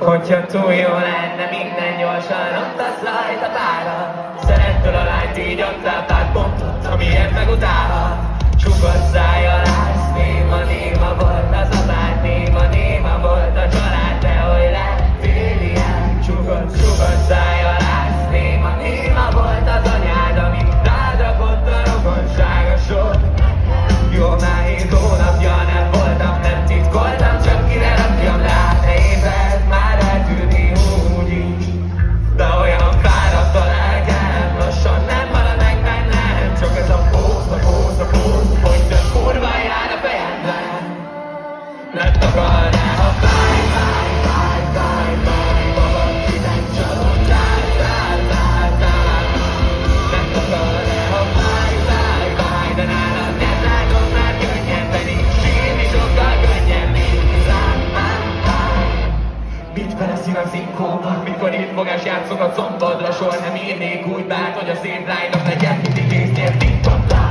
Hogyha túl jó lenne minden gyorsan, ott az rajta pára. Szerettől a lányt, így adtál pár pontot, amiért megutálhat. Csukott szájjal állsz, néma volt az apád, néma volt a család, de hogy lettél ilyen? Csukott szájjal állsz, néma volt az anyád, amit rád rakott a rokonság a sor. Jó, már 7 hónapja nem voltam, nem titkoltam, csak kire rakjam rá. Te ébred, már eltűnni úgy így, de olyan fáradt a lelkem, lassan nem marad meg bennem, csak ez a póz, hogy több kurva jár a fejemben. Ne takarnál, ha fáj, magad kinek csalódtál, ne takarnál, ha fáj, de nálad nem látom már könnyen, pedig sírni sokkal könnyebb, mint rám. Mit vele szívem szinkó, mikor itt fogás játszok a combodra, soha nem írnék úgy bánt, hogy a szép lánynak legyen mindig észnél TikTokra.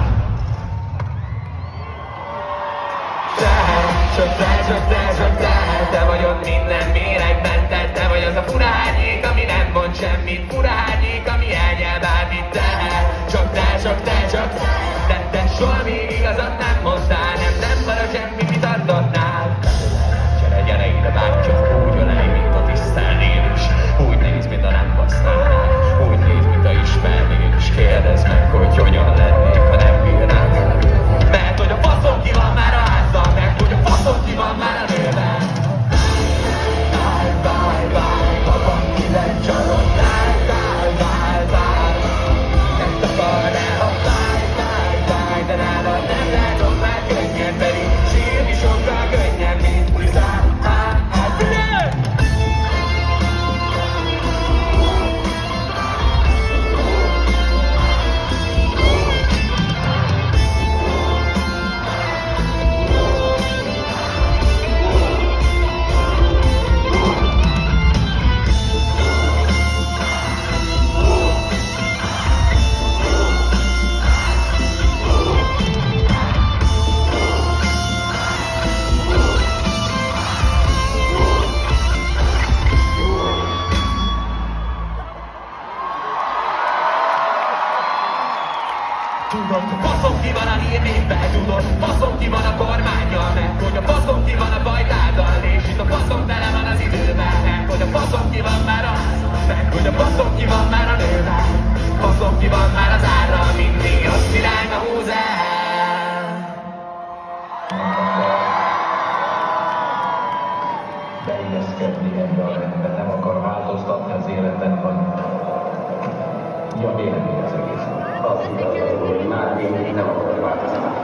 Csak te vagy ott minden méregben, te vagy az a fura árnyék, ami nem mond semmit, fura árnyék, ami elnyel bármit teher. Csak te, soha még igazat nem mondtál, nem marad semmi, mit adnál. Csere gyereire bántja, úgy ölej, mint a tisztelnél is, úgy néz, mint a nem basználnál, úgy néz, mint a ismernél is. Kérdezd meg, hogy hogyan lennék, ha nem bírnál vele. Mert hogy a faszom ki van már a házban, mert hogy a faszom ki van már a nőben. Bye, magam kinek csalódtál, nem takarnál, ha fáj, de nálad nem látom már könnyen, pedig sírni sokkal könnyebb, mint bizán. Tudod, faszom ki van a hírnévben, tudod, faszom ki van a kormánnyal, mert hogy a faszom ki van a bajtáddal, és itt a faszom tele van az időben, mert hogy a faszom ki van már a házban, mert hogy a faszom ki van már a nőben, faszom ki van már az árral, mindig azt irányba húz el. Beilleszkedni ebbe a rendbe, nem akar változtatni az életben, vagy mi a vélemény az egész? Az igaz, hogy már én nem akarok változni.